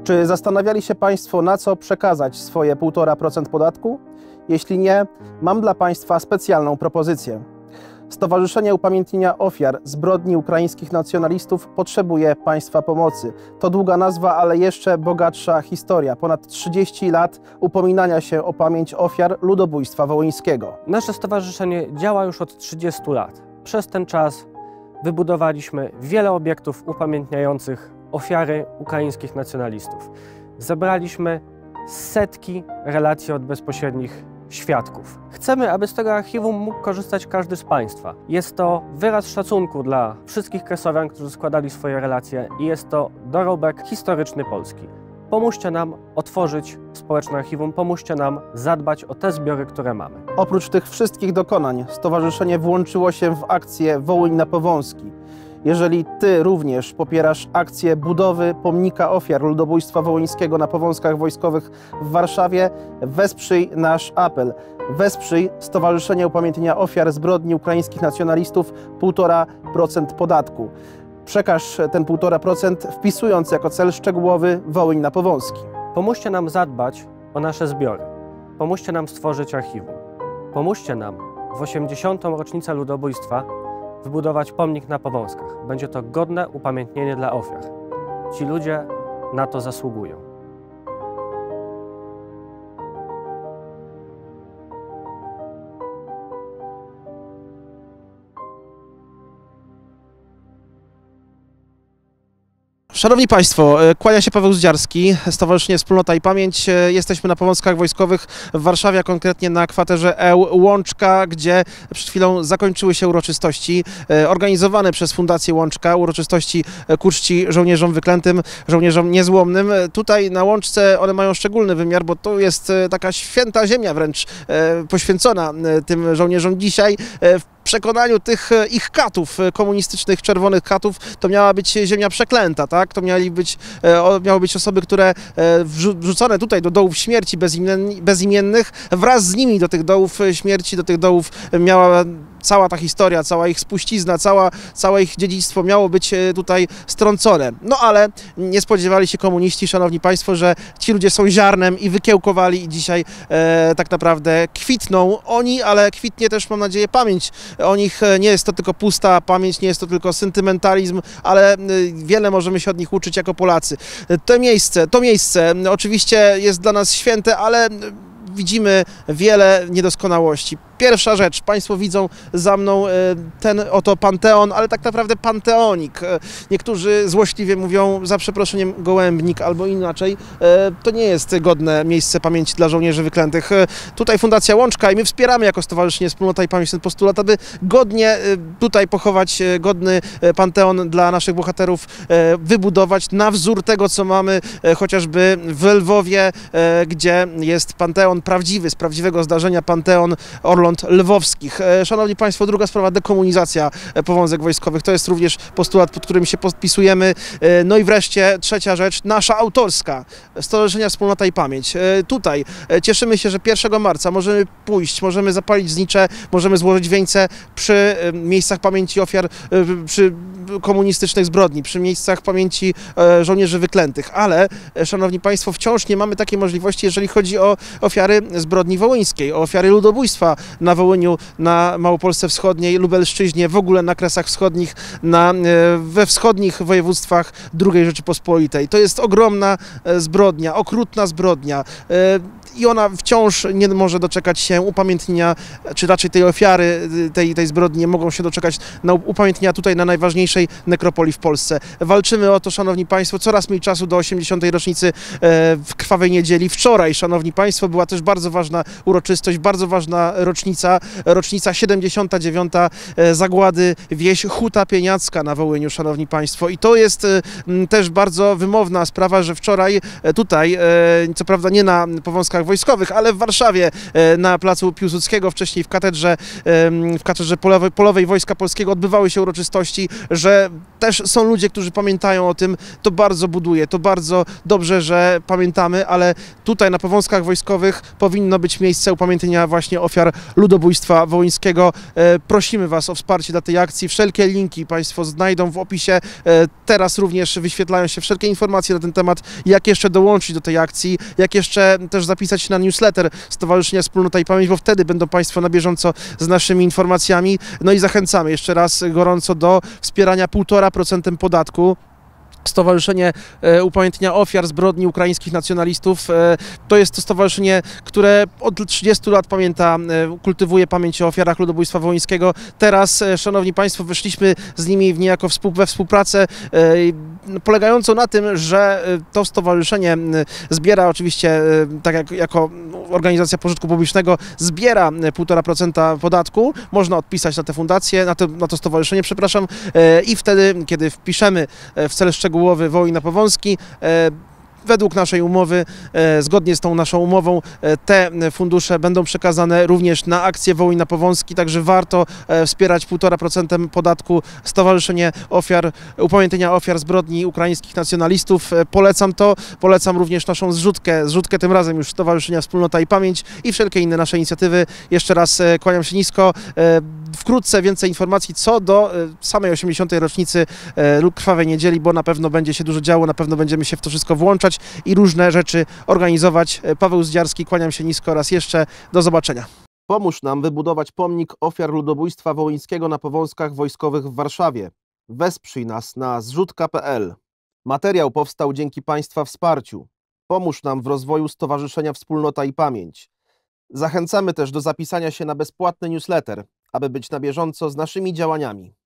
Czy zastanawiali się Państwo, na co przekazać swoje 1,5% podatku? Jeśli nie, mam dla Państwa specjalną propozycję. Stowarzyszenie Upamiętnienia Ofiar Zbrodni Ukraińskich Nacjonalistów potrzebuje Państwa pomocy. To długa nazwa, ale jeszcze bogatsza historia. Ponad 30 lat upominania się o pamięć ofiar ludobójstwa wołyńskiego. Nasze stowarzyszenie działa już od 30 lat. Przez ten czas wybudowaliśmy wiele obiektów upamiętniających ofiary ukraińskich nacjonalistów. Zebraliśmy setki relacji od bezpośrednich świadków. Chcemy, aby z tego archiwum mógł korzystać każdy z Państwa. Jest to wyraz szacunku dla wszystkich kresowian, którzy składali swoje relacje i jest to dorobek historyczny Polski. Pomóżcie nam otworzyć społeczne archiwum, pomóżcie nam zadbać o te zbiory, które mamy. Oprócz tych wszystkich dokonań, stowarzyszenie włączyło się w akcję Wołyń na Powązki. Jeżeli Ty również popierasz akcję budowy pomnika ofiar ludobójstwa wołyńskiego na Powązkach Wojskowych w Warszawie, wesprzyj nasz apel. Wesprzyj Stowarzyszenie Upamiętnienia Ofiar Zbrodni Ukraińskich Nacjonalistów 1,5% podatku. Przekaż ten 1,5% wpisując jako cel szczegółowy Wołyń na Powązki. Pomóżcie nam zadbać o nasze zbiory. Pomóżcie nam stworzyć archiwum. Pomóżcie nam w 80. rocznicę ludobójstwa wybudować pomnik na Powązkach. Będzie to godne upamiętnienie dla ofiar. Ci ludzie na to zasługują. Szanowni Państwo, kłania się Paweł Zdziarski, Stowarzyszenie Wspólnota i Pamięć. Jesteśmy na Powązkach Wojskowych w Warszawie, a konkretnie na kwaterze Eł Łączka, gdzie przed chwilą zakończyły się uroczystości organizowane przez Fundację Łączka, uroczystości ku czci żołnierzom wyklętym, żołnierzom niezłomnym. Tutaj na Łączce one mają szczególny wymiar, bo to jest taka święta ziemia wręcz poświęcona tym żołnierzom dzisiaj. W przekonaniu tych ich katów, komunistycznych, czerwonych katów, to miała być ziemia przeklęta, tak? To miały być osoby, które wrzucone tutaj do dołów śmierci bezimiennych, wraz z nimi do tych dołów śmierci, do tych dołów miała cała ta historia, cała ich spuścizna, całe ich dziedzictwo miało być tutaj strącone. No ale nie spodziewali się komuniści, szanowni Państwo, że ci ludzie są ziarnem i wykiełkowali i dzisiaj tak naprawdę kwitną oni, ale kwitnie też, mam nadzieję, pamięć o nich. Nie jest to tylko pusta pamięć, nie jest to tylko sentymentalizm, ale wiele możemy się od nich uczyć jako Polacy. To miejsce oczywiście jest dla nas święte, ale widzimy wiele niedoskonałości. Pierwsza rzecz, Państwo widzą za mną ten oto panteon, ale tak naprawdę panteonik. Niektórzy złośliwie mówią, za przeproszeniem, gołębnik albo inaczej. To nie jest godne miejsce pamięci dla żołnierzy wyklętych. Tutaj Fundacja Łączka i my wspieramy jako Stowarzyszenie Wspólnota i Pamięć ten postulat, aby godnie tutaj pochować godny panteon dla naszych bohaterów, wybudować na wzór tego, co mamy chociażby w Lwowie, gdzie jest panteon prawdziwy, z prawdziwego zdarzenia, panteon Orląt Lwowskich. Szanowni Państwo, druga sprawa, dekomunizacja powązek wojskowych. To jest również postulat, pod którym się podpisujemy. No i wreszcie trzecia rzecz, nasza autorska, Stowarzyszenia Wspólnota i Pamięć. Tutaj cieszymy się, że 1 marca możemy pójść, możemy zapalić znicze, możemy złożyć wieńce przy miejscach pamięci ofiar, przy komunistycznych zbrodni, przy miejscach pamięci żołnierzy wyklętych, ale, szanowni Państwo, wciąż nie mamy takiej możliwości, jeżeli chodzi o ofiary zbrodni wołyńskiej, o ofiary ludobójstwa na Wołyniu, na Małopolsce Wschodniej, Lubelszczyźnie, w ogóle na Kresach Wschodnich, we wschodnich województwach II Rzeczypospolitej. To jest ogromna zbrodnia, okrutna zbrodnia i ona wciąż nie może doczekać się upamiętnienia, czy raczej tej ofiary tej zbrodni nie mogą się doczekać na upamiętnienia tutaj na najważniejszej nekropolii w Polsce. Walczymy o to, szanowni Państwo, coraz mniej czasu do 80. rocznicy w Krwawej Niedzieli. Wczoraj, szanowni Państwo, była też bardzo ważna uroczystość, bardzo ważna rocznica 79. zagłady wieś Huta Pieniacka na Wołyniu, szanowni Państwo. I to jest też bardzo wymowna sprawa, że wczoraj tutaj, co prawda nie na Powązkach Wojskowych, ale w Warszawie, na placu Piłsudskiego, wcześniej w katedrze polowej Wojska Polskiego odbywały się uroczystości, że też są ludzie, którzy pamiętają o tym, to bardzo buduje, to bardzo dobrze, że pamiętamy, ale tutaj na Powązkach Wojskowych powinno być miejsce upamiętnienia właśnie ofiar ludobójstwa wołyńskiego. Prosimy Was o wsparcie dla tej akcji. Wszelkie linki Państwo znajdą w opisie. Teraz również wyświetlają się wszelkie informacje na ten temat, jak jeszcze dołączyć do tej akcji, jak jeszcze też zapisać się na newsletter Stowarzyszenia Wspólnota i Pamięć, bo wtedy będą Państwo na bieżąco z naszymi informacjami. No i zachęcamy jeszcze raz gorąco do wspierania 1,5% podatku. Stowarzyszenie Upamiętnienia Ofiar Zbrodni Ukraińskich Nacjonalistów to jest to stowarzyszenie, które od 30 lat pamięta, kultywuje pamięć o ofiarach ludobójstwa wołyńskiego. Teraz, szanowni państwo, weszliśmy z nimi niejako we współpracę polegającą na tym, że to stowarzyszenie zbiera oczywiście, tak jak jako organizacja pożytku publicznego, zbiera 1,5% podatku. Można odpisać na tę fundację, na to stowarzyszenie, przepraszam, i wtedy, kiedy wpiszemy w cel szczegółowy Wołyń na Powązki, według naszej umowy, zgodnie z tą naszą umową, te fundusze będą przekazane również na akcję Wołyń na Powązki, także warto wspierać 1,5% podatku Stowarzyszenie Upamiętnienia Ofiar Zbrodni Ukraińskich Nacjonalistów. Polecam to, polecam również naszą zrzutkę tym razem już Stowarzyszenia Wspólnota i Pamięć i wszelkie inne nasze inicjatywy. Jeszcze raz kłaniam się nisko. Wkrótce więcej informacji co do samej 80. rocznicy Krwawej Niedzieli, bo na pewno będzie się dużo działo, na pewno będziemy się w to wszystko włączać i różne rzeczy organizować. Paweł Zdziarski, kłaniam się nisko raz jeszcze. Do zobaczenia. Pomóż nam wybudować pomnik ofiar ludobójstwa wołyńskiego na Powązkach Wojskowych w Warszawie. Wesprzyj nas na zrzutka.pl. Materiał powstał dzięki Państwa wsparciu. Pomóż nam w rozwoju Stowarzyszenia Wspólnota i Pamięć. Zachęcamy też do zapisania się na bezpłatny newsletter, aby być na bieżąco z naszymi działaniami.